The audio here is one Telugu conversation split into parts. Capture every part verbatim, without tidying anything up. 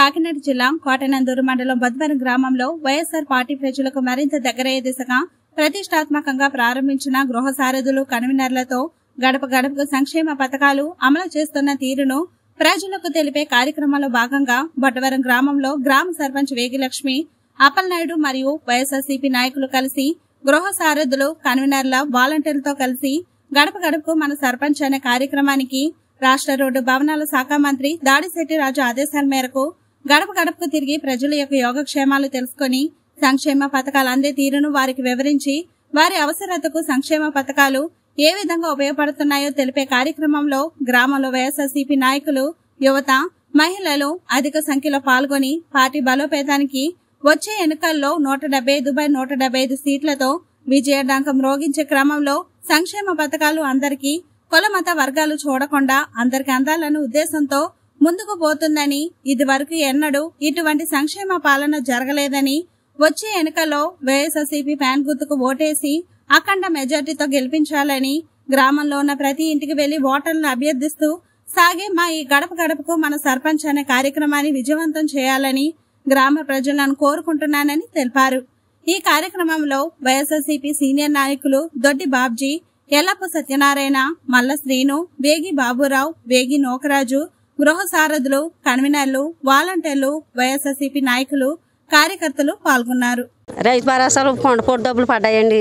కాకినాడ జిల్లా కోటనందూరు మండలం బద్వరం గ్రామంలో వైఎస్ఆర్ పార్టీ ప్రజలకు మరింత దగ్గరయ్యే దిశగా ప్రతిష్టాత్మకంగా ప్రారంభించిన గృహ సారథులు కన్వీనర్లతో గడప గడపకు సంక్షేమ పథకాలు అమలు చేస్తున్న తీరును ప్రజలకు తెలిపే కార్యక్రమంలో భాగంగా బొట్టవరం గ్రామంలో గ్రామ సర్పంచ్ వేగిలక్ష్మి, అప్పలనాయుడు మరియు వైఎస్ఆర్సీపీ నాయకులు కలిసి గృహ సారథులు కన్వీనర్ల వాలంటీర్లతో కలిసి గడప గడపకు మన సర్పంచ్ అనే కార్యక్రమానికి రాష్ట్ర రోడ్డు భవనాల శాఖ మంత్రి దాడిశెట్టి రాజు ఆదేశాల మేరకు గడప గడపకు తిరిగి ప్రజల యొక్క యోగక్షేమాలు తెలుసుకుని సంక్షేమ పథకాలు అందే తీరును వారికి వివరించి వారి అవసరతకు సంక్షేమ పథకాలు ఏ విధంగా ఉపయోగపడుతున్నాయో తెలిపే కార్యక్రమంలో గ్రామంలో వైఎస్ఆర్సీపీ నాయకులు, యువత, మహిళలు అధిక సంఖ్యలో పాల్గొని పార్టీ బలోపేతానికి వచ్చే ఎన్నికల్లో నూట డెబ్బై ఐదు బై నూట డెబ్బై ఐదు సీట్లతో విజయడాంకం రోగించే క్రమంలో సంక్షేమ పథకాలు అందరికీ కుల మత వర్గాలు చూడకుండా అందరికి అందాలన్న ఉద్దేశంతో ముందుకు పోతుందని, ఇది వరకు ఎన్నడూ ఇటువంటి సంక్షేమ పాలన జరగలేదని, వచ్చే ఎన్నికల్లో వైఎస్ఆర్సీపీ ఫ్యాన్ గుర్తుకు ఓటేసి అఖండ మెజార్టీతో గెలిపించాలని గ్రామంలో ఉన్న ప్రతి ఇంటికి వెళ్లి ఓటర్లను అభ్యర్థిస్తూ సాగే మా ఈ గడప గడపకు మన సర్పంచ్ అనే కార్యక్రమాన్ని విజయవంతం చేయాలని గ్రామ ప్రజలను కోరుకుంటున్నానని తెలిపారు. ఈ కార్యక్రమంలో వైఎస్ఆర్సీపీ సీనియర్ నాయకులు దొడ్డి బాబ్జీ, ఎల్లప్ప సత్యనారాయణ, మల్ల శ్రీను, వేగి బాబురావు, వేగి నోకరాజు, గృహ సారథులు, కన్వీనర్లు, వాలంటీర్లు, వైఎస్ఆర్సీపీ నాయకులు, కార్యకర్తలు పాల్గొన్నారు. రైతు భరోసాలు కొండపోటు డబ్బులు పడ్డాయండి.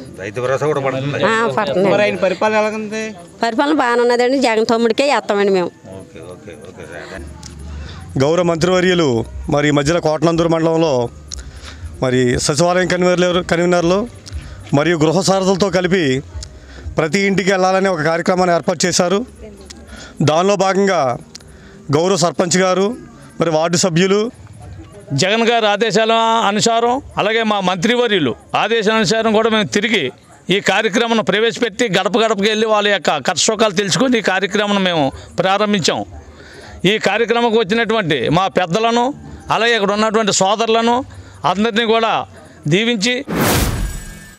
పరిపాలన బాగానే ఉన్నదండి. జగన్ తమ్ముడికే వేస్తామండి మేము. గౌరవ మంత్రివర్యులు మరి మధ్యలో కోటనందూరు మండలంలో మరి సచివాలయం కన్వీనర్లు కన్వీనర్లు మరియు గృహ సారథులతో కలిపి ప్రతి ఇంటికి వెళ్ళాలని ఒక కార్యక్రమాన్ని ఏర్పాటు చేశారు. దానిలో భాగంగా గౌరవ సర్పంచ్ గారు, మరి వార్డు సభ్యులు, జగన్ గారి ఆదేశాల అనుసారం అలాగే మా మంత్రివర్యులు ఆదేశానుసారం కూడా మేము తిరిగి ఈ కార్యక్రమం ప్రవేశపెట్టి గడప గడపకి వెళ్ళి వాళ్ళ యొక్క కష్టసుఖాలు తెలుసుకొని ఈ కార్యక్రమం మేము ప్రారంభించాం. ఈ కార్యక్రమంకి వచ్చినటువంటి మా పెద్దలను అలాగే ఇక్కడ ఉన్నటువంటి సోదరులను అందరినీ కూడా దీవించి